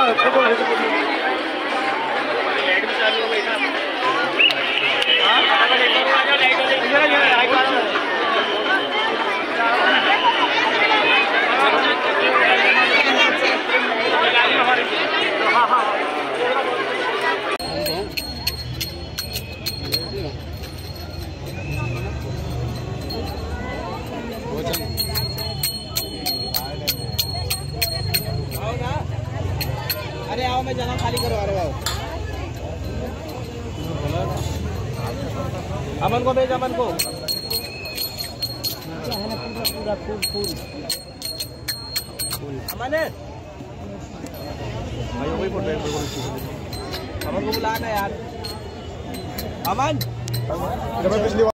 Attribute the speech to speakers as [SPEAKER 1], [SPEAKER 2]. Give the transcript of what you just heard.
[SPEAKER 1] अरे आओ, मैं जगह खाली करवा रहा हूँ। अमन को भेज, अमन को। पूरा फूल अमन है भाई, वही बोल रहे हैं। अमन को बुलाना यार, अमन।